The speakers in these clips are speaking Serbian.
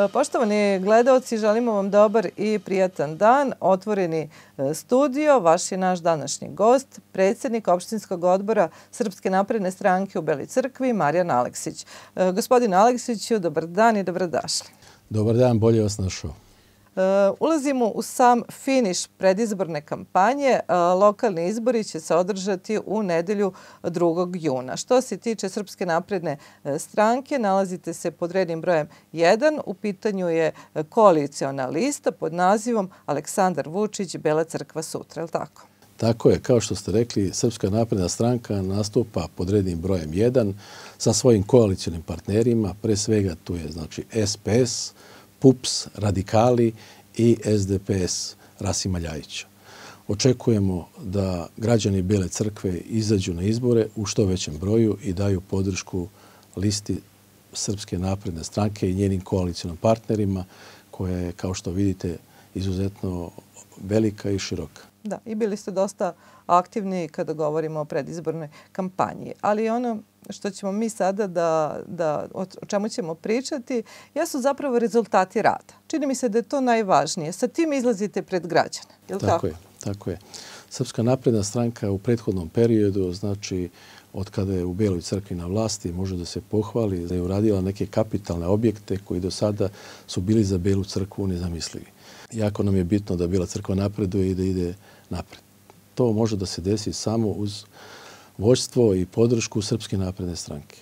Poštovani gledaoci, želimo vam dobar i prijatan dan. Otvoreni studio, vaš je naš današnji gost, predsjednik opštinskog odbora Srpske napredne stranke u Beloj Crkvi, Marijan Aleksić. Gospodine Aleksiću, dobar dan i dobrodošli. Dobar dan, bolje vas našao. Ulazimo u sam finiš predizborne kampanje. Lokalni izbori će se održati u nedelju 2. juna. Što se tiče Srpske napredne stranke, nalazite se pod rednim brojem 1. U pitanju je koaliciona lista pod nazivom Aleksandar Vučić, Bela Crkva sutra, je li tako? Tako je, kao što ste rekli, Srpska napredna stranka nastupa pod rednim brojem 1 sa svojim koalicionim partnerima. Pre svega tu je znači SPS, PUPS, Radikali i SDPS Rasima Ljajića. Očekujemo da građani Bele Crkve izađu na izbore u što većem broju i daju podršku listi Srpske napredne stranke i njenim koalicionim partnerima, koja je, kao što vidite, izuzetno velika i široka. Da, i bili ste dosta aktivni kada govorimo o predizbornoj kampanji. Ali ono što ćemo mi sada o čemu ćemo pričati jesu zapravo rezultati rada. Čini mi se da je to najvažnije. Sa tim izlazite pred građane. Je li tako? Tako je. Srpska napredna stranka u prethodnom periodu, znači od kada je u Beloj Crkvi na vlasti, može da se pohvali da je uradila neke kapitalne objekte koji do sada su bili za Belu Crkvu nezamislivi. Jako nam je bitno da Bela Crkva napreduje i da ide napred. To može da se desi samo uz vođstvo i podršku Srpske napredne stranke.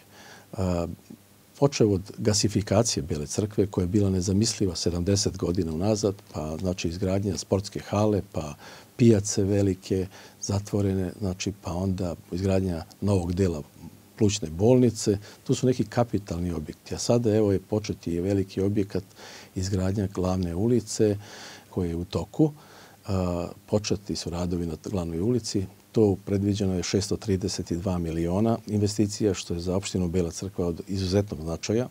Počeo od gasifikacije Bele Crkve, koja je bila nezamisliva 70 godina unazad, pa znači izgradnja sportske hale, pa pijace velike, zatvorene, znači pa onda izgradnja novog dela plućne bolnice. Tu su neki kapitalni objekti. A sada evo je početi je veliki objekat izgradnja glavne ulice koje je u toku. Početi su radovi na glavnoj ulici. To predviđeno je 632 miliona investicija, što je za opštinu Bela Crkva od izuzetnog značaja.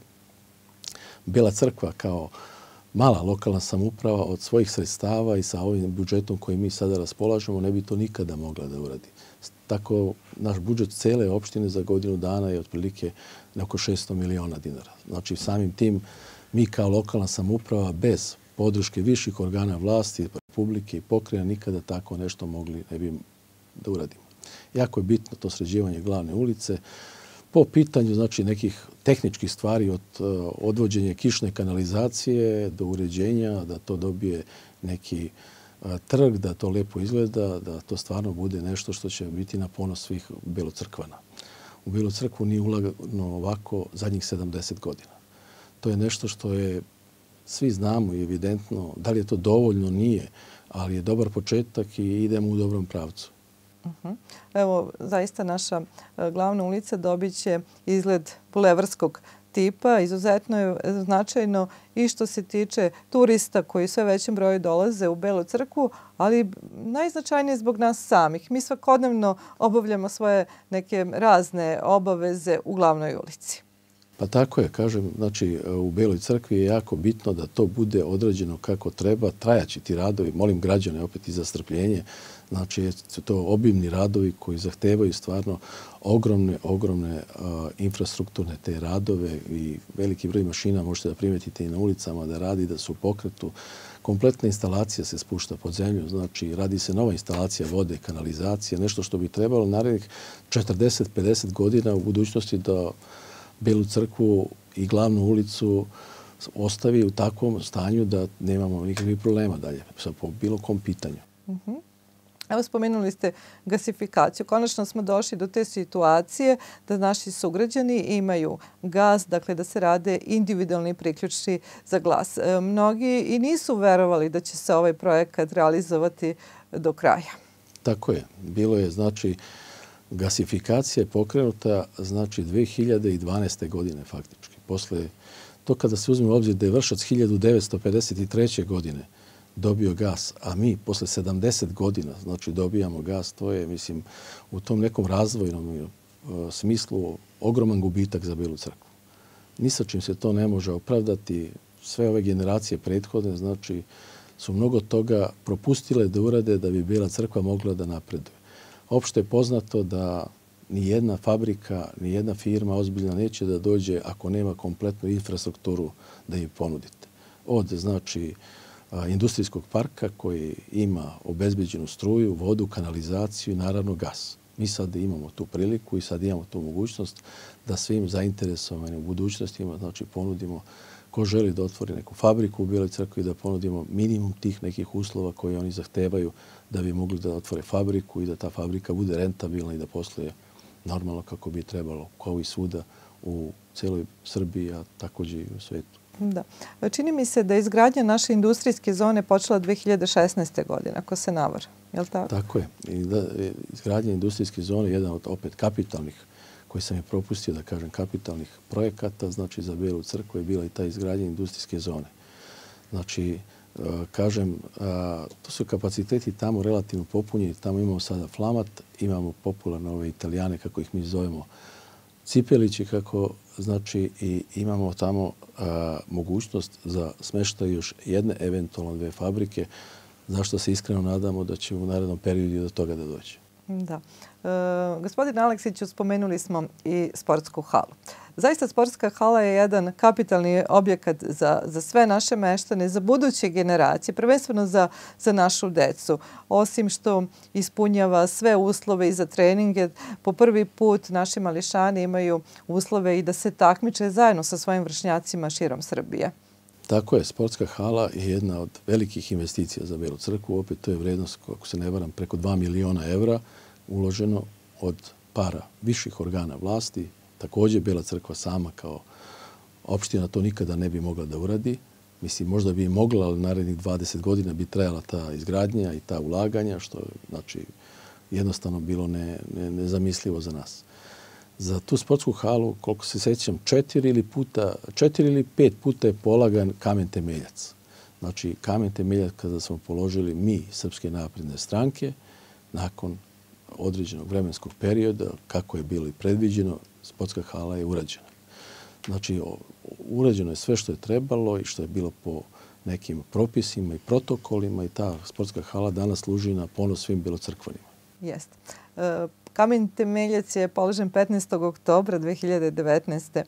Bela Crkva kao mala lokalna samouprava od svojih sredstava i sa ovim budžetom koji mi sada raspolažemo ne bi to nikada mogla da uradi. Tako naš budžet cele opštine za godinu dana je otprilike oko 600 miliona dinara. Znači samim tim mi kao lokalna samouprava bez podrške viših organa vlasti, republike i pokrajina nikada tako nešto mogli ne bi da uradimo. Jako je bitno to sređivanje glavne ulice. Po pitanju znači nekih tehničkih stvari od odvođenja kišne kanalizacije do uređenja, da to dobije neki trg, da to lepo izgleda, da to stvarno bude nešto što će biti na ponos svih Belocrkvana. U Belu Crkvu nije ulagano ovako zadnjih 70 godina. To je nešto što je, svi znamo i evidentno, da li je to dovoljno, nije, ali je dobar početak i idemo u dobrom pravcu. Evo, zaista naša glavna ulica dobit će izgled bulevarskog tipa. Izuzetno je značajno i što se tiče turista koji sve većem broju dolaze u Belu Crkvu, ali najznačajnije zbog nas samih. Mi svakodnevno obavljamo svoje neke razne obaveze u glavnoj ulici. Pa tako je, kažem, znači u Beloj Crkvi je jako bitno da to bude odrađeno kako treba, trajaći ti radovi. Molim građane opet i za strpljenje. Znači, su to obimni radovi koji zahtevaju stvarno ogromne infrastrukturne te radove i veliki broj mašina možete da primetite i na ulicama da radi, da su u pokretu. Kompletna instalacija se spušta pod zemlju, znači radi se nova instalacija vode, kanalizacije, nešto što bi trebalo narednih 40-50 godina u budućnosti da Belu Crkvu i glavnu ulicu ostavi u takvom stanju da nemamo nikakvih problema dalje po bilo kom pitanju. Evo, spomenuli ste gasifikaciju. Konačno smo došli do te situacije da naši sugrađani imaju gas, dakle da se rade individualni priključci za gas. Mnogi i nisu verovali da će se ovaj projekat realizovati do kraja. Tako je. Bilo je, znači, gasifikacija je pokrenuta, znači, 2012. godine faktički. Posle to kada se uzme u obzir da je Vršac 1953. godine dobio gas, a mi posle 70 godina znači dobijamo gas, to je, mislim, u tom nekom razvojnom smislu ogroman gubitak za Belu Crkvu. Ni sa čim se to ne može opravdati. Sve ove generacije prethodne, znači, su mnogo toga propustile da urade da bi Bela Crkva mogla da napreduje. Opšte je poznato da ni jedna fabrika, ni jedna firma ozbiljna neće da dođe ako nema kompletnu infrastrukturu da im ponudite. od znači industrijskog parka koji ima obezbeđenu struju, vodu, kanalizaciju i naravno gas. Mi sad imamo tu priliku i sad imamo tu mogućnost da svim zainteresovanim u budućnosti znači ponudimo ko želi da otvori neku fabriku u Bijeloj Crkvi, da ponudimo minimum tih nekih uslova koje oni zahtevaju da bi mogli da otvore fabriku i da ta fabrika bude rentabilna i da posluje normalno kako bi trebalo, kao i svuda u celoj Srbiji, a također i u svetu. Da. Čini mi se da je izgradnja naše industrijske zone počela 2016. godine, ako se ne varam. Je li tako? Tako je. Izgradnja industrijske zone je jedan od opet kapitalnih, koji sam je propustio da kažem, kapitalnih projekata, znači za Bijelu Crkvu je bila i ta izgradnja industrijske zone. Znači, kažem, to su kapaciteti tamo relativno popunjeni. Tamo imamo sada Flamat, imamo popularne ove Italijane, kako ih mi zovemo, Cipelići, kako znači i imamo tamo mogućnost za smještaj još jedne, eventualno 2 fabrike, zašto se iskreno nadamo da će u narednom periodu do toga da dođe. Da. Gospodine Aleksiću, spomenuli smo i sportsku halu. Zaista sportska hala je jedan kapitalni objekat za sve naše meštane, za buduće generacije, prvenstveno za našu decu. Osim što ispunjava sve uslove i za treninge, po prvi put naši mališani imaju uslove i da se takmiče zajedno sa svojim vršnjacima širom Srbije. Tako je, sportska hala je jedna od velikih investicija za Bijelu Crkvu. Opet to je vrednost, ako se ne varam, preko 2 miliona evra uloženo od para viših organa vlasti. Također Bijela Crkva sama kao opština to nikada ne bi mogla da uradi. Mislim, možda bi i mogla, ali narednih 20 godina bi trajala ta izgradnja i ta ulaganja, što znači jednostavno bilo nezamislivo za nas. Za tu sportsku halu, koliko se sjećam, 4 ili 5 puta je polagan kamen temeljac. Znači, kamen temeljac kada smo položili mi, Srpske napredne stranke, nakon određenog vremenskog perioda, kako je bilo i predviđeno, sportska hala je urađena. Znači, urađeno je sve što je trebalo i što je bilo po nekim propisima i protokolima i ta sportska hala danas služi na ponos svim Bjelocrkvanima. Jeste. Kamen temeljac je položen 15. oktobra 2019.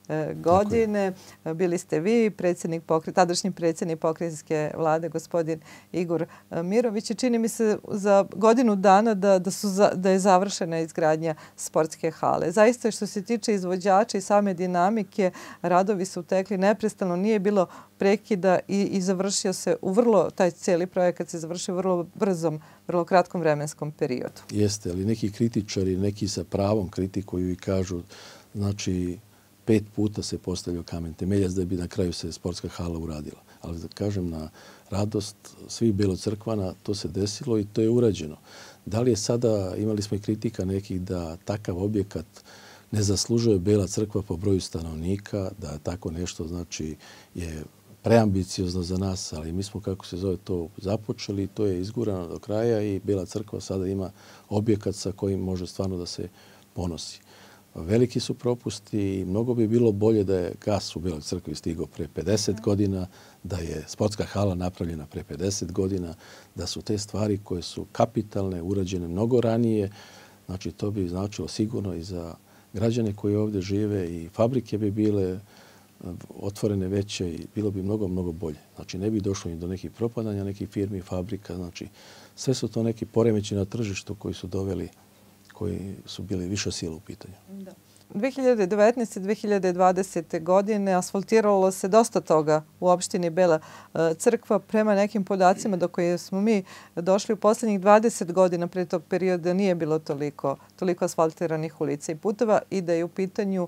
godine. Bili ste vi, tadašnji predsjednik pokrajinske vlade, gospodin Igor Mirović. I čini mi se za godinu dana da je završena izgradnja sportske hale. Zaista što se tiče izvođača i same dinamike, radovi su tekli neprestano, nije bilo prekida i završio se taj cijeli projekat se završio vrlo brzom, vrlo kratkom vremenskom periodu. Jeste, ali neki kritičari, neki sa pravom kritikuju i kažu, znači 5 puta se postavljao kamen temeljac da bi na kraju se sportska hala uradila. Ali da kažem, na radost svih Bjelocrkvana to se desilo i to je urađeno. Da li je sada, imali smo i kritika nekih da takav objekat ne zaslužuje Bijela Crkva po broju stanovnika, da tako nešto znači je preambiciozno za nas, ali mi smo, kako se zove, to započeli, to je izgurano do kraja i Bijela Crkva sada ima objekat sa kojim može stvarno da se ponosi. Veliki su propusti i mnogo bi bilo bolje da je gas u Bijeloj Crkvi stigao pre 50 godina, da je sportska hala napravljena pre 50 godina, da su te stvari koje su kapitalne, urađene mnogo ranije. Znači, to bi značilo sigurno i za građane koji ovdje žive i fabrike bi bile otvorene veće i bilo bi mnogo, mnogo bolje. Znači, ne bi došlo ni do nekih propadanja nekih firmi i fabrika. Znači, sve su to neki poremeći na tržištu koji su doveli, koji su bili više sila u pitanju. Da. 2019. i 2020. godine asfaltiralo se dosta toga u opštini Bijela Crkva. Prema nekim podacima do koje smo mi došli u posljednjih 20 godina pre tog perioda nije bilo toliko asfaltiranih ulica i puteva i da je u pitanju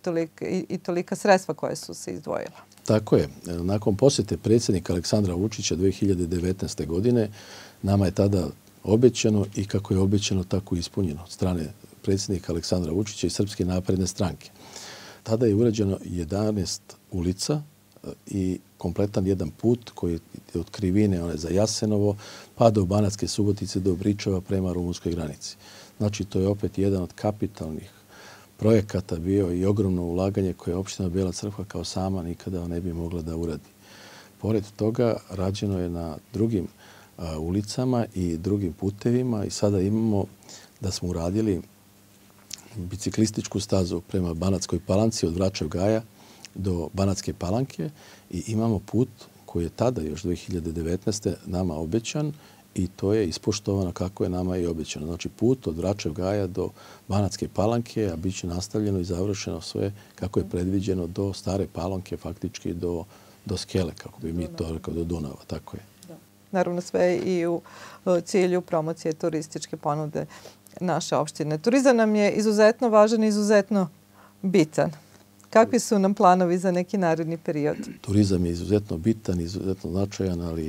i tolika sredstva koje su se izdvojila. Tako je. Nakon posjete predsjednika Aleksandra Vučića 2019. godine nama je tada obećano i kako je obećano, tako i ispunjeno od strane predsjednika Aleksandra Vučića i Srpske napredne stranke. Tada je urađeno 11 ulica i kompletan jedan put koji je od Krivine za Jasenovo pa do Banatske Subotice do Bričeva prema rumunskoj granici. Znači, to je opet jedan od kapitalnih projekata bio i ogromno ulaganje koje je opština Bijela Crkva kao sama nikada ne bi mogla da uradi. Pored toga, rađeno je na drugim ulicama i drugim putevima i sada imamo da smo uradili biciklističku stazu prema Banatskoj Palanci od Vračev Gaja do Banatske Palanke i imamo put koji je tada još 2019. nama obećan i to je ispoštovano kako je nama i obećano. Znači put od Vračev Gaja do Banatske Palanke, a bit će nastavljeno i završeno sve kako je predviđeno do Stare Palanke, faktički do Skele, kako bi mi to rekao, do Dunava. Tako je. Naravno sve i u cilju promocije turističke ponude naše opštine. Turizam nam je izuzetno važan i izuzetno bitan. Kakvi su nam planovi za neki naredni period? Turizam je izuzetno bitan, izuzetno značajan, ali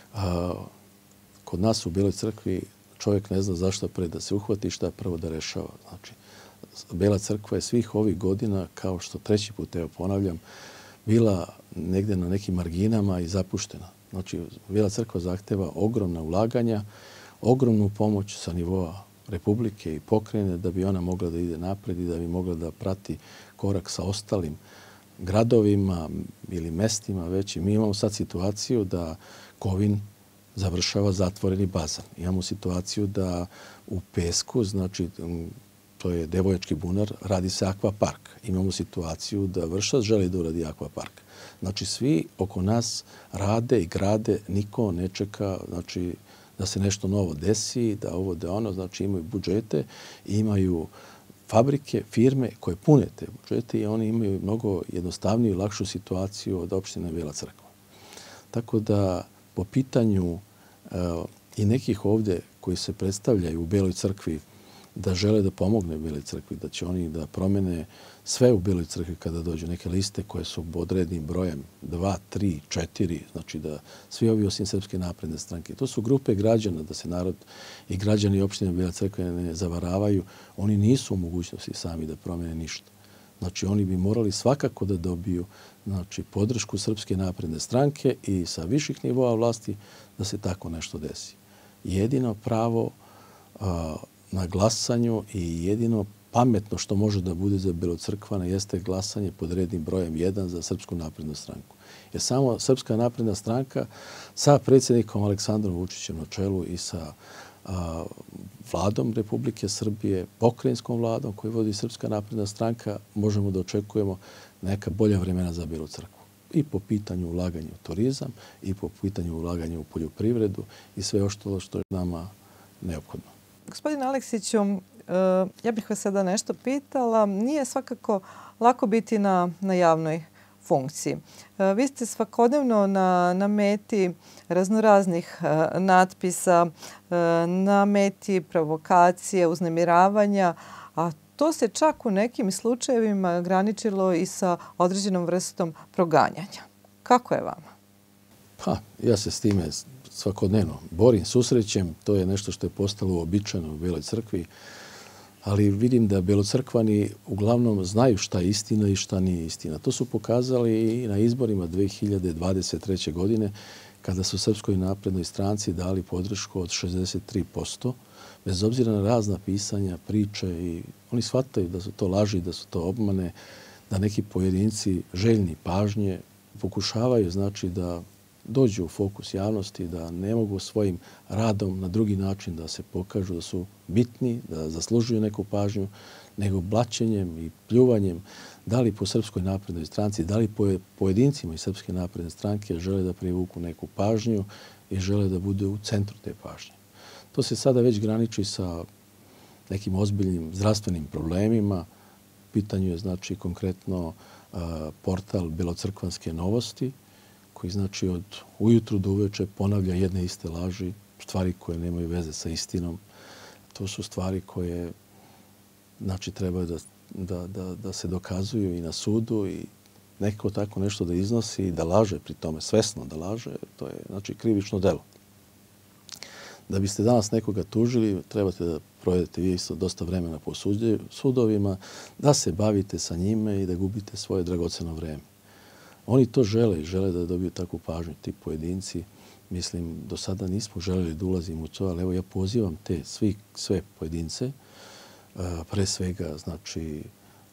kod nas u Beloj Crkvi čovjek ne zna zašto pre da se uhvati, šta prvo da rešava. Znači, Bela Crkva je svih ovih godina, kao što treći put, evo ponavljam, bila negdje na nekim marginama i zapuštena. Znači, Bela Crkva zahteva ogromna ulaganja, ogromnu pomoć sa nivoa Republike i pokrajine da bi ona mogla da ide napred i da bi mogla da prati korak sa ostalim gradovima ili mestima već. Mi imamo sad situaciju da Kovin završava zatvoreni bazan. Imamo situaciju da u Pesku, znači to je Devojački bunar, radi se akvapark. Imamo situaciju da Vršac želi da uradi akvapark. Znači svi oko nas rade i grade, niko ne čeka, znači da se nešto novo desi, da ovo, da ono, znači imaju budžete, imaju fabrike, firme koje pune te budžete i oni imaju mnogo jednostavniju i lakšu situaciju od opštine Bela Crkva. Tako da po pitanju i nekih ovdje koji se predstavljaju u Beloj Crkvi da žele da pomogne Beloj Crkvi, da će oni da promene sve u Beloj Crkvi kada dođu neke liste koje su odrednim brojem 2, 3, 4, znači da svi ovi osim Srpske napredne stranke. To su grupe građana, da se narod i građani opštine Bela Crkve ne zavaravaju. Oni nisu u mogućnosti sami da promene ništa. Znači oni bi morali svakako da dobiju znači, podršku Srpske napredne stranke i sa viših nivoa vlasti da se tako nešto desi. Jedino pravo na glasanju i jedino pametno što može da bude za Belocrkvane jeste glasanje pod rednim brojem 1 za Srpsku naprednu stranku. Jer samo Srpska napredna stranka sa predsjednikom Aleksandrom Vučićem na čelu i sa vladom Republike Srbije, pokrajinskom vladom koju vodi Srpska napredna stranka, možemo da očekujemo neka bolja vremena za Belu Crkvu. I po pitanju ulaganja u turizam, i po pitanju ulaganja u poljoprivredu i sve ostalo što je nama neophodno. Gospodine Aleksiću, ja bih vas sada nešto pitala. Nije svakako lako biti na javnoj funkciji. Vi ste svakodnevno na meti raznoraznih natpisa, na meti provokacije, uznemiravanja, a to se čak u nekim slučajevima graničilo i sa određenom vrstom proganjanja. Kako je vama? Pa, ja se s time svakodnevno borim, susrećem. To je nešto što je postalo uobičajeno u Beloj Crkvi. Ali vidim da Belocrkvani uglavnom znaju šta je istina i šta nije istina. To su pokazali i na izborima 2023. godine kada su Srpskoj naprednoj stranci dali podršku od 63%, bez obzira na razna pisanja, priče i oni shvataju da su to laži, da su to obmane, da neki pojedinci željni pažnje pokušavaju znači da dođu u fokus javnosti, da ne mogu svojim radom na drugi način da se pokažu da su bitni, da zaslužuju neku pažnju, nego blaćenjem i pljuvanjem, da li po Srpskoj naprednoj stranci, da li pojedincima iz Srpske napredne stranke žele da privuku neku pažnju i žele da budu u centru te pažnje. To se sada već graniči sa nekim ozbiljnim zdravstvenim problemima. Pitanju je znači konkretno portal Belocrkvanske novosti, koji znači od ujutru do uveče ponavlja jedne iste laži, stvari koje nemaju veze sa istinom. To su stvari koje znači treba da se dokazuju i na sudu i neko tako nešto da iznosi i da laže pri tome, svesno da laže, to je znači krivično delo. Da biste danas nekoga tužili, trebate da provedete vi isto dosta vremena po sudovima, da se bavite sa njime i da gubite svoje dragoceno vreme. Oni to žele i žele da dobiju takvu pažnju, ti pojedinci. Mislim, do sada nismo želeli da ulazimo u to, ali evo ja pozivam te sve pojedince, pre svega, znači,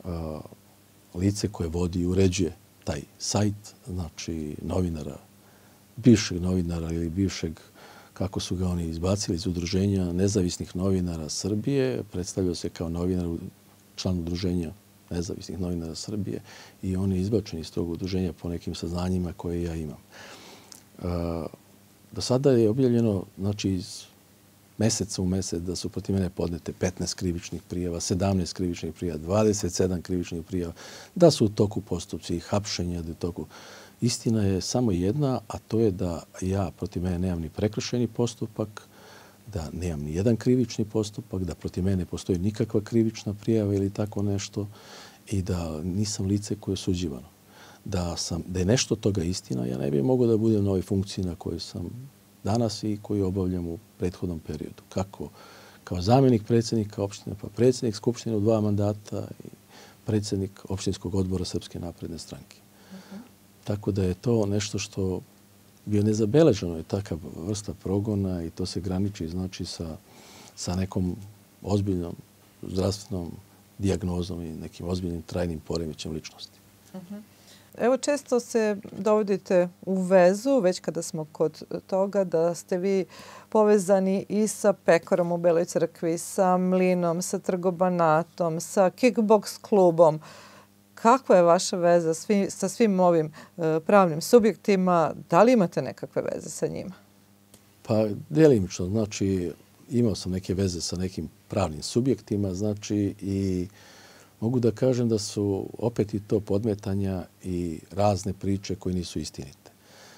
lice koje vodi i uređuje taj sajt, znači, novinara, bivšeg novinara ili bivšeg, kako su ga oni izbacili iz udruženja nezavisnih novinara Srbije, predstavljao se kao novinar, član udruženja nezavisnih novinara Srbije i on je izbačen iz tog udruženja po nekim saznanjima koje ja imam. Do sada je objavljeno, znači iz meseca u mesec da su protiv mene podnete 15 krivičnih prijava, 17 krivičnih prijava, 27 krivičnih prijava, da su u toku postupci i hapšenja, da je u toku. Istina je samo jedna, a to je da ja protiv mene nemam ni prekršajni postupak, da nemam ni jedan krivični postupak, da protiv mene ne postoji nikakva krivična prijava ili tako nešto i da nisam lice koje je osuđivano. Da je nešto toga istina, ja ne bih mogao da budem na ovoj funkciji na kojoj sam danas i koju obavljam u prethodnom periodu. Kako? Kao zamjenik predsjednika opštine, pa predsjednik Skupštine u 2 mandata i predsjednik opštinskog odbora Srpske napredne stranke. Tako da je to nešto što bio nezabeleženo, je takav vrsta progona i to se graniči znači sa nekom ozbiljnom zdravstvenom dijagnozom i nekim ozbiljnim trajnim poremećajem ličnosti. Evo, često se dovodite u vezu, već kada smo kod toga, da ste vi povezani i sa Pekarom u Beloj Crkvi, sa Mlinom, sa Trgobanatom, sa kickboks klubom. Kakva je vaša veza sa svim ovim pravnim subjektima? Da li imate nekakve veze sa njima? Pa, delimično. Znači, imao sam neke veze sa nekim pravnim subjektima, znači, i mogu da kažem da su opet i to podmetanja i razne priče koje nisu istinite.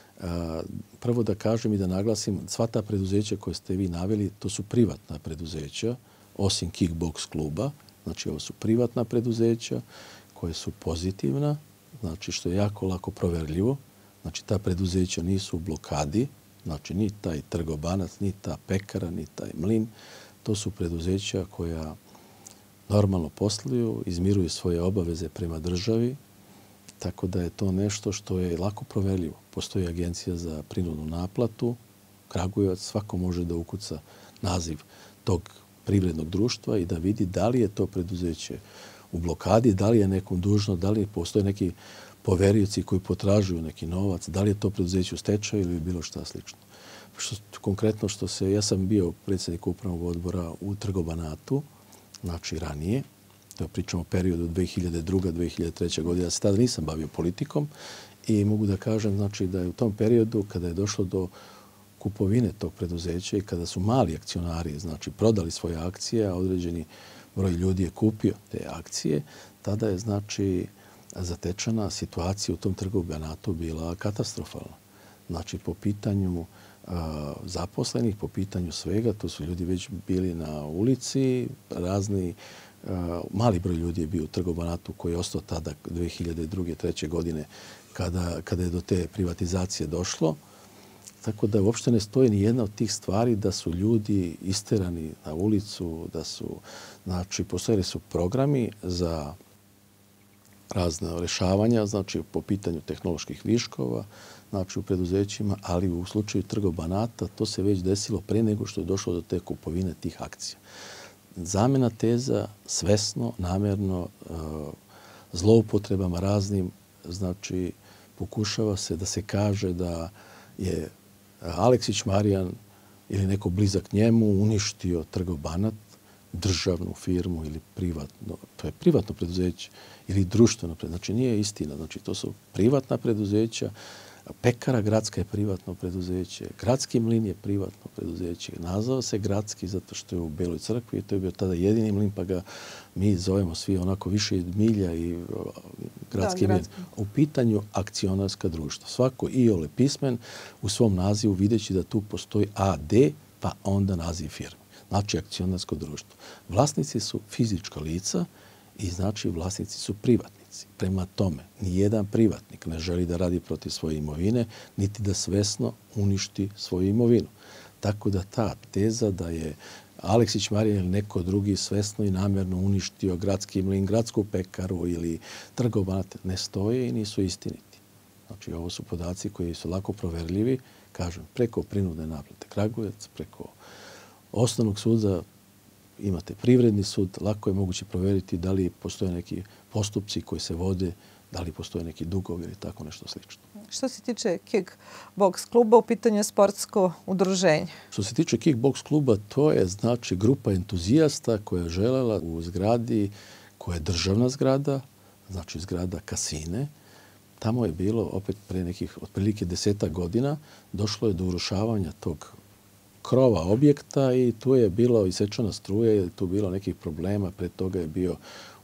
Prvo da kažem i da naglasim, sva ta preduzeća koje ste vi naveli, to su privatna preduzeća, osim kickboks kluba. Znači, ovo su privatna preduzeća koje su pozitivna, znači što je jako lako proverljivo. Znači, ta preduzeća nisu u blokadi, znači ni taj Trgobanac, ni ta Pekara, ni taj Mlin. To su preduzeća koja normalno posluju, izmiruju svoje obaveze prema državi, tako da je to nešto što je lako proverljivo. Postoji agencija za prinudnu naplatu, Kragujevac, svako može da ukuca naziv tog privrednog društva i da vidi da li je to preduzeće u blokadi, da li je nekom dužno, da li postoje neki poverioci koji potražuju neki novac, da li je to preduzeće u stečaju ili bilo šta slično. Konkretno ja sam bio predsjednik upravnog odbora u Trgobanatu, znači ranije, to pričamo o periodu 2002-2003. godine, ja se tada nisam bavio politikom i mogu da kažem znači, da je u tom periodu kada je došlo do kupovine tog preduzeća i kada su mali akcionari znači, prodali svoje akcije, a određeni broj ljudi je kupio te akcije, tada je znači zatečena situacija u tom Trgobanatu bila katastrofalna. Znači po pitanju zaposlenih, po pitanju svega, to su ljudi već bili na ulici, razni mali broj ljudi je bio u Trgobanatu koji je ostao tada 2002-2003. godine kada je do te privatizacije došlo. Tako da uopšte ne stoji ni jedna od tih stvari da su ljudi isterani na ulicu, da su, znači, postojali su programi za razne rešavanja, znači po pitanju tehnoloških viškova, znači u preduzećima, ali u slučaju Trgobanata to se već desilo pre nego što je došlo do te kupovine tih akcija. Zamena teza svesno, namjerno, zloupotrebama raznim, znači pokušava se da se kaže da je Aleksić Marijan ili neko blizak njemu uništio Trgobanat, državnu firmu ili privatno, to je privatno preduzeće ili društveno preduzeće. Znači nije istina, znači to su privatna preduzeća, Pekara gradska je privatno preduzeće, Gradski mlin je privatno preduzeće. Nazvao se Gradski zato što je u Beloj Crkvi i to je bio tada jedini mlin, pa ga mi zovemo svi onako više milja i Gradski mlin. U pitanju akcionarska društva. Svako iole pismen u svom nazivu videći da tu postoji AD, pa onda naziv firme. Znači akcionarsko društvo. Vlasnici su fizička lica i znači vlasnici su privatnici. Prema tome, nijedan privatnik ne želi da radi protiv svoje imovine, niti da svesno uništi svoju imovinu. Tako da ta teza da je Aleksić Marijan ili neko drugi svesno i namjerno uništio Gradski mlin, Gradsku pekaru ili Trgobanat ne stoje i nisu istiniti. Znači, ovo su podaci koji su lako proverljivi, kažem, preko prinudne naplate Kragujevac, preko osnovnog suda imate privredni sud, lako je moguće provjeriti da li postoje neki postupci koji se vode, da li postoje neki dugovi ili tako nešto slično. Što se tiče kickboks kluba, u pitanju je sportsko udruženje? Što se tiče kickboks kluba, to je znači grupa entuzijasta koja je želela u zgradi koja je državna zgrada, znači zgrada kasine, tamo je bilo opet pre nekih otprilike 10 godina došlo je do urušavanja tog krova objekta i tu je bilo isečena struja, tu bilo nekih problema. Pre toga je bio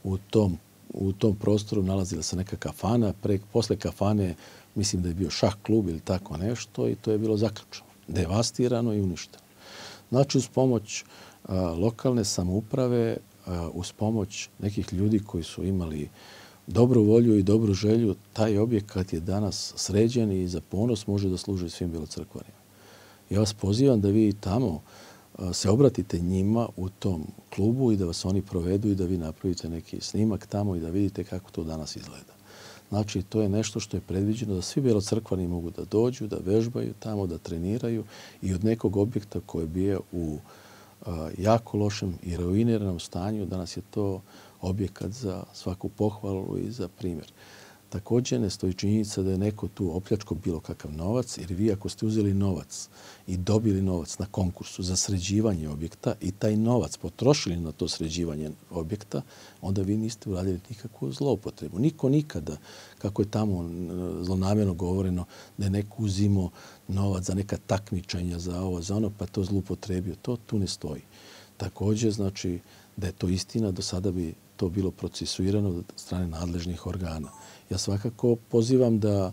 u tom prostoru nalazila se neka kafana. Posle kafane mislim da je bio šah klub ili tako nešto i to je bilo zaključeno, devastirano i uništeno. Znači, uz pomoć lokalne samouprave, uz pomoć nekih ljudi koji su imali dobru volju i dobru želju, taj objekat je danas sređen i za ponos može da služi svim Belocrkvanima. Ja vas pozivam da vi tamo se obratite njima u tom klubu i da vas oni provedu i da vi napravite neki snimak tamo i da vidite kako to danas izgleda. Znači, to je nešto što je predviđeno da svi Belocrkvani mogu da dođu, da vežbaju tamo, da treniraju i od nekog objekta koji je bio u jako lošem i ruiniranom stanju, danas je to objekat za svaku pohvalu i za primjer. Također ne stoji činjenica da je neko tu opljačkao bilo kakav novac, jer vi ako ste uzeli novac i dobili novac na konkursu za sređivanje objekta i taj novac potrošili na to sređivanje objekta, onda vi niste uradili nikakvu zloupotrebu. Niko nikada, kako je tamo zlonamjerno govoreno, da je neko uzimao novac za neka takmičenja, za ovo, za ono, pa to zloupotrebio. To tu ne stoji. Također, znači, da je to istina, do sada bi to bilo procesuirano od strane nadležnih organa. Ja svakako pozivam da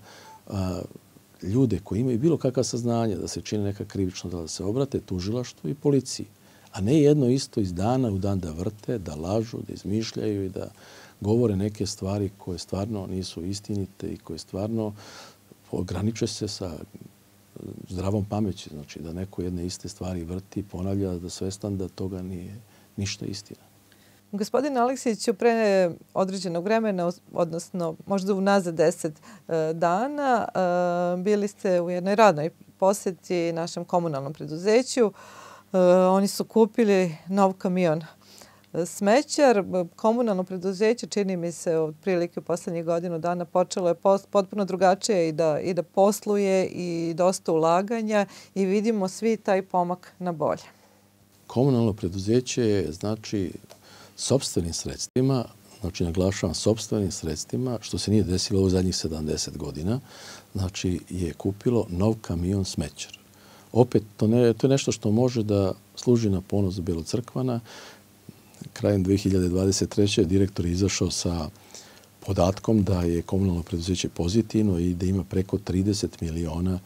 ljude koji imaju bilo kakva saznanja da se čine neka krivična dela, da se obrate tužilaštvu i policiji. A ne jedno isto iz dana u dan da vrte, da lažu, da izmišljaju i da govore neke stvari koje stvarno nisu istinite i koje stvarno ograniče se sa zdravom pameću. Znači da neko jedne iste stvari vrti i ponavlja, da svestan da toga nije ništa istina. Gospodin Aleksić, pre određenog vremena, odnosno možda unazad 10 dana, bili ste u jednoj radnoj posjeti našem komunalnom preduzeću. Oni su kupili nov kamion smećar. Komunalno preduzeće, čini mi se, otprilike u poslednjih godinu dana počelo je potpuno drugačije i da posluje i dosta ulaganja i vidimo svi taj pomak na bolje. Komunalno preduzeće je, znači, sopstvenim sredstvima, znači naglašavam sopstvenim sredstvima, što se nije desilo u zadnjih 70 godina, znači je kupilo nov kamion smećar. Opet, to je nešto što može da služi na ponos Belocrkvana. Krajem 2023. direktor je izašao sa podatkom da je komunalno preduzeće pozitivno i da ima preko 30 miliona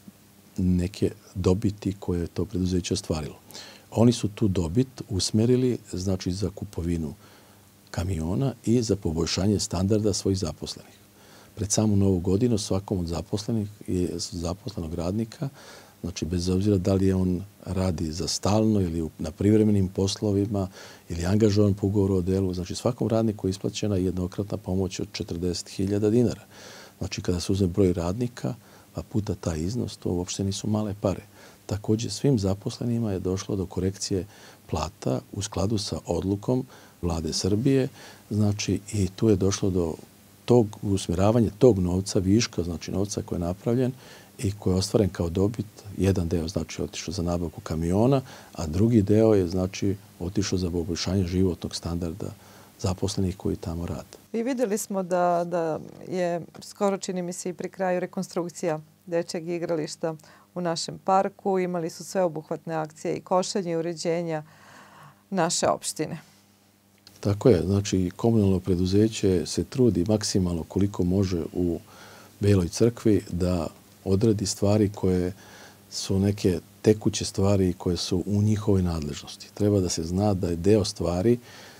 neke dobiti koje je to preduzeće ostvarilo. Oni su tu dobit usmerili, znači, za kupovinu kamiona i za poboljšanje standarda svojih zaposlenih. Pred samu novu godinu svakom od zaposlenog radnika, znači bez obzira da li je on radi za stalno ili na privremenim poslovima ili angažovan po ugovoru o delu, znači svakom radniku je isplaćena jednokratna pomoć od 40.000 dinara. Znači kada se uzme broj radnika, pa puta taj iznos, to uopšte nisu male pare. Također, svim zaposlenima je došlo do korekcije plata u skladu sa odlukom Vlade Srbije. Znači, i tu je došlo do tog usmjeravanja tog novca, viška, znači novca koji je napravljen i koji je ostvaren kao dobit. Jedan deo, znači, otišao za nabavku kamiona, a drugi deo je, znači, otišao za poboljšanje životnog standarda zaposlenih koji tamo rade. I vidjeli smo da je skoro, čini mi se, i pri kraju rekonstrukcija dečjeg igrališta u našem parku. Imali su sveobuhvatne akcije i košenja i uređenja naše opštine. Tako je. Znači, komunalno preduzeće se trudi maksimalno koliko može u Beloj crkvi da odradi stvari koje su neke tekuće stvari koje su u njihovoj nadležnosti. Treba da se zna da je deo stvari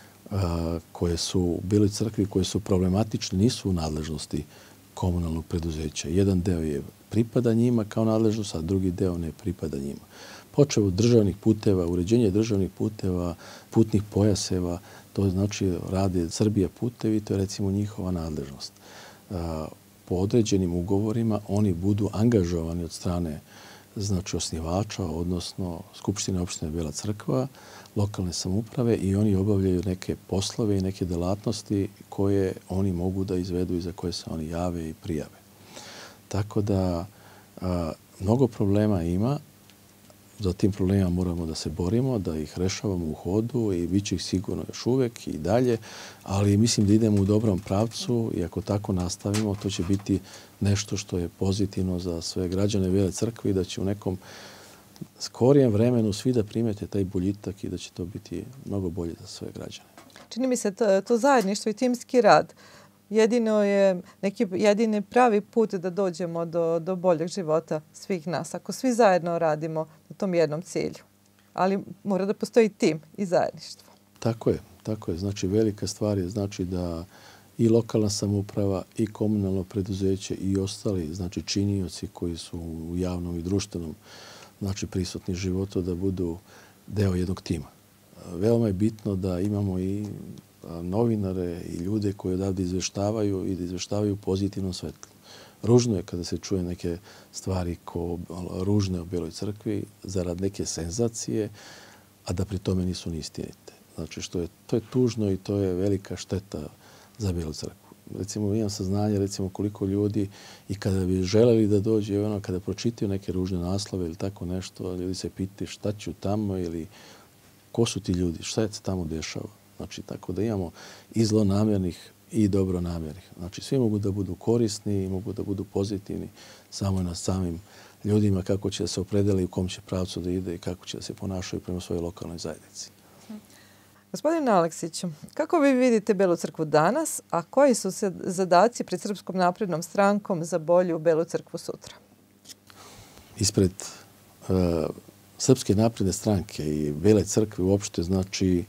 koje su u Beloj crkvi, koje su problematične, nisu u nadležnosti komunalnog preduzeća. Jedan deo je pripada njima kao nadležnost, a drugi deo ne pripada njima. Počeo od državnih puteva, uređenje državnih puteva, putnih pojaseva, to znači rade Srbija putevi, to je recimo njihova nadležnost. Po određenim ugovorima oni budu angažovani od strane, znači, osnivača, odnosno Skupštine opštine Bela crkva, lokalne samouprave, i oni obavljaju neke poslove i neke delatnosti koje oni mogu da izvedu i za koje se oni jave i prijave. Tako da mnogo problema ima za tim problemima moramo da se borimo, da ih rešavamo u hodu i bit će ih sigurno još uvek i dalje, ali mislim da idemo u dobrom pravcu i ako tako nastavimo, to će biti nešto što je pozitivno za sve građane Bele Crkve i da će u nekom skorijem vremenu svi da primete taj boljitak i da će to biti mnogo bolje za sve građane. Čini mi se to zajedništvo i timski rad jedino je neki jedini pravi put da dođemo do boljeg života svih nas. Ako svi zajedno radimo na tom jednom cilju. Ali mora da postoji tim i zajedništvo. Tako je. Znači velika stvar je znači da i lokalna samouprava i komunalno preduzeće i ostali znači činioci koji su u javnom i društvenom znači prisutni životu da budu deo jednog tima. Veoma je bitno da imamo i novinare i ljude koji odavde izveštavaju i da izveštavaju u pozitivnom svetlu. Ružno je kada se čuje neke stvari ružne o Beloj Crkvi zarad neke senzacije, a da pri tome nisu ni istinite. Znači, to je tužno i to je velika šteta za Belu Crkvu. Recimo, imam saznanje koliko ljudi i kada bi želeli da dođe, kada pročitaju neke ružne naslove ili tako nešto, ljudi se pitaju šta ću tamo ili ko su ti ljudi, šta se tamo dešava. Znači, tako da imamo i zlonamjernih i dobronamjernih. Znači, svi mogu da budu korisni i mogu da budu pozitivni samo na samim ljudima kako će da se opredeli u kom će pravcu da ide i kako će da se ponašaju prema svojoj lokalnoj zajednici. Gospodine Aleksiću, kako vi vidite Belu Crkvu danas, a koji su zadaci pred Srpskom naprednom strankom za bolju Belu Crkvu sutra? Ispred Srpske napredne stranke i Bele Crkve uopšte znači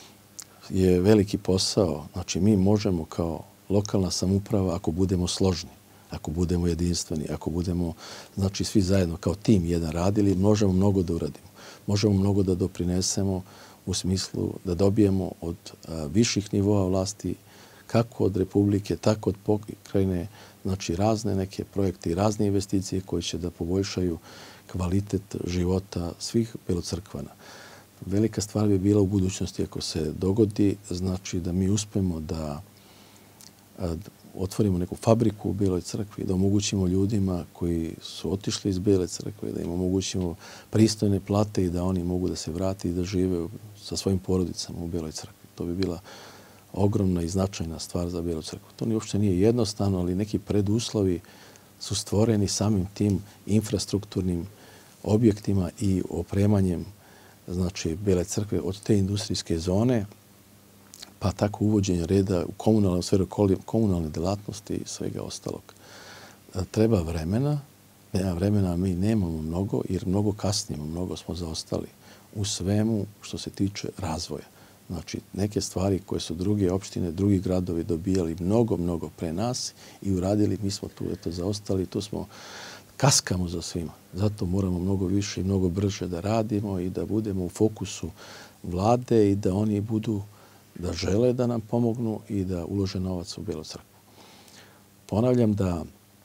je veliki posao. Znači mi možemo kao lokalna samouprava ako budemo složni, ako budemo jedinstveni, ako budemo znači svi zajedno kao tim jedan radili, možemo mnogo da uradimo. Možemo mnogo da doprinesemo u smislu da dobijemo od viših nivoa vlasti, kako od Republike, tako od pokrajine, znači razne neke projekte i razne investicije koje će da poboljšaju kvalitet života svih Belocrkvana. Velika stvar bi bila u budućnosti ako se dogodi, znači da mi uspemo da otvorimo neku fabriku u Beloj Crkvi, da omogućimo ljudima koji su otišli iz Bele Crkve, da im omogućimo pristojne plate i da oni mogu da se vrati i da žive sa svojim porodicama u Beloj Crkvi. To bi bila ogromna i značajna stvar za Belu Crkvu. To uopšte nije jednostavno, ali neki preduslovi su stvoreni samim tim infrastrukturnim objektima i opremanjem znači Bele Crkve od te industrijske zone, pa tako uvođenje reda u komunalnu sferu, komunalne delatnosti i svega ostalog. Treba vremena, mi nemamo mnogo jer mnogo kasnimo, mnogo smo zaostali u svemu što se tiče razvoja. Znači, neke stvari koje su druge opštine, drugi gradovi dobijali mnogo pre nas i uradili, mi smo tu zaostali, tu smo kaskamo za svima. Zato moramo mnogo više i mnogo brže da radimo i da budemo u fokusu vlade i da oni budu da žele da nam pomognu i da ulože novac u Belu Crkvu. Ponavljam da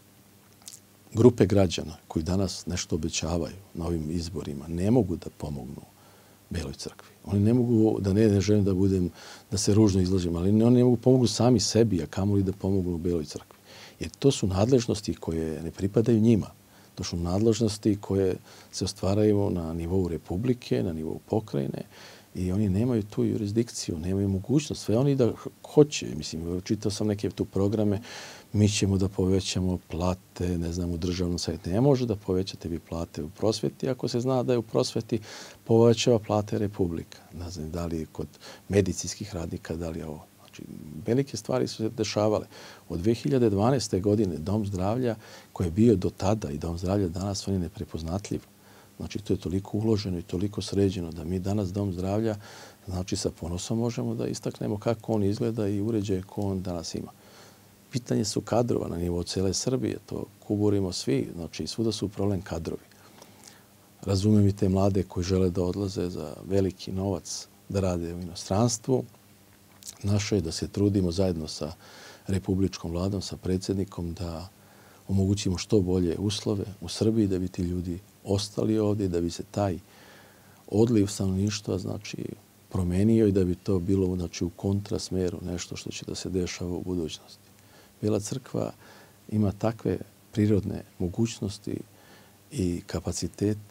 grupe građana koji danas nešto obećavaju na ovim izborima ne mogu da pomognu Beloj Crkvi. Oni ne mogu, ne želim da se ružno izlažem, ali oni ne mogu pomogu sami sebi, a kamoli da pomognu Beloj Crkvi. Jer to su nadležnosti koje ne pripadaju njima. To su nadležnosti koje se ostvaraju na nivou Republike, na nivou pokrajine i oni nemaju tu jurisdikciju, nemaju mogućnost. Sve oni da hoće, mislim, čitao sam neke tu programe, mi ćemo da povećamo plate, ne znam, u državnom savjetu. Ne može da povećate vi plate u prosveti ako se zna da je u prosveti povećava plate Republika. Ne znam da li je kod medicinskih radnika, da li je ovo. Znači, velike stvari su se dešavale. Od 2012. godine Dom zdravlja koji je bio do tada i Dom zdravlja danas on je neprepoznatljiv. Znači, to je toliko uloženo i toliko sređeno da mi danas Dom zdravlja, znači, sa ponosom možemo da istaknemo kako on izgleda i uređaje ko on danas ima. Pitanje su kadrova na nivou cele Srbije, to kuburimo svi, znači, svuda su problem kadrovi. Razumijem i te mlade koji žele da odlaze za veliki novac da rade u inostranstvu. Naše je da se trudimo zajedno sa republičkom vladom, sa predsjednikom, da omogućimo što bolje uslove u Srbiji, da bi ti ljudi ostali ovdje, da bi se taj odliv stanovništva znači, promenio i da bi to bilo znači, u kontrasmeru nešto što će da se dešava u budućnosti. Bela Crkva ima takve prirodne mogućnosti i kapacitete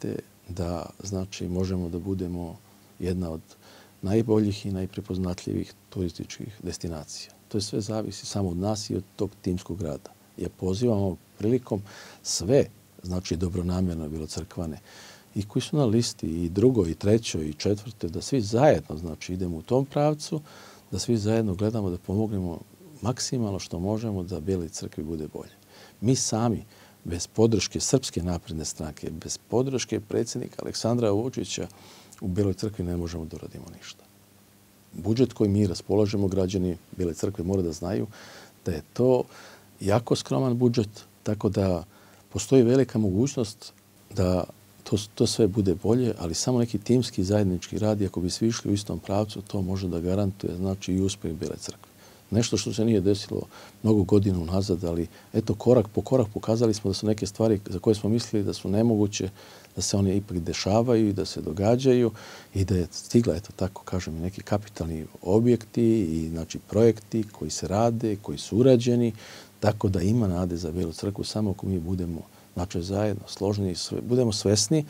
da znači možemo da budemo jedna od najboljih i najprepoznatljivih turističkih destinacija. To je sve zavisi samo od nas i od tog timskog rada. Ja pozivam ovom prilikom sve, znači dobronamjerno Belocrkvane, i koji su na listi, i drugoj, i trećoj, i četvrte, da svi zajedno, znači, idemo u tom pravcu, da svi zajedno gledamo da pomognemo maksimalno što možemo da Beloj Crkvi bude bolje. Mi sami, bez podrške Srpske napredne stranke, bez podrške predsjednika Aleksandra Vučića, u Beloj Crkvi ne možemo da uradimo ništa. Budžet koji mi raspolažemo, građani Bele Crkve mora da znaju da je to jako skroman budžet, tako da postoji velika mogućnost da to sve bude bolje, ali samo neki timski zajednički rad, i ako bi svi išli u istom pravcu, to može da garantuje, znači, i uspjeh Bele Crkve. Nešto što se nije desilo mnogo godina unazad, ali eto, korak po korak pokazali smo da su neke stvari za koje smo mislili da su nemoguće, da se one ipak dešavaju i da se događaju i da je stigla, eto tako kažem, neki kapitalni objekti i znači projekti koji se rade, koji su urađeni, tako da ima nade za Belu Crkvu samo ako mi budemo, znači, zajedno složni i budemo svesni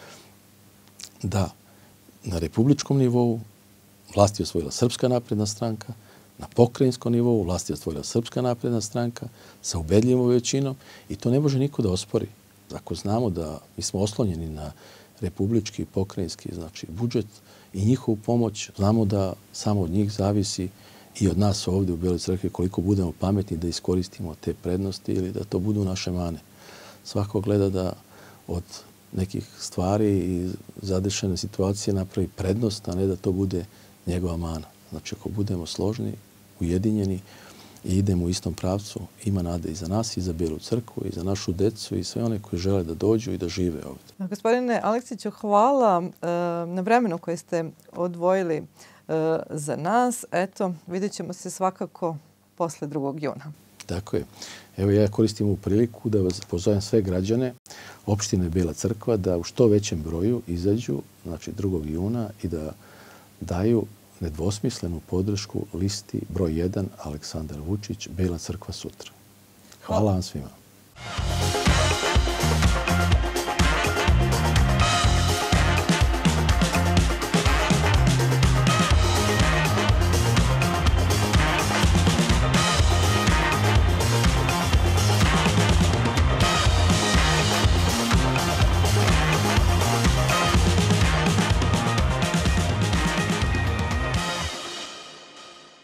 da na republičkom nivou vlast je osvojila Srpska napredna stranka, na pokrajinskom nivou vlast je osvojila Srpska napredna stranka sa ubedljivom većinom i to ne može niko da ospori. Ako znamo da mi smo oslonjeni na republički i pokrajinski, znači, budžet i njihovu pomoć, znamo da samo od njih zavisi i od nas ovdje u Beloj Crkvi koliko budemo pametni da iskoristimo te prednosti ili da to budu naše mane. Svako gleda da od nekih stvari i zadešene situacije napravi prednost, a ne da to bude njegova mana. Znači, ako budemo složni, ujedinjeni i idemo u istom pravcu, ima nade i za nas, i za Belu Crkvu, i za našu decu, i sve one koji žele da dođu i da žive ovdje. Gospodine Aleksiću, hvala na vremenu koje ste odvojili za nas. Eto, vidjet ćemo se svakako posle 2. juna. Tako je. Evo, ja koristim ovu priliku da vas pozovem sve građane opštine Bela Crkva da u što većem broju izađu, znači 2. juna, i da daju nedvosmislenu podršku listi broj 1 Aleksandar Vučić, Bela Crkva sutra. Hvala vam svima.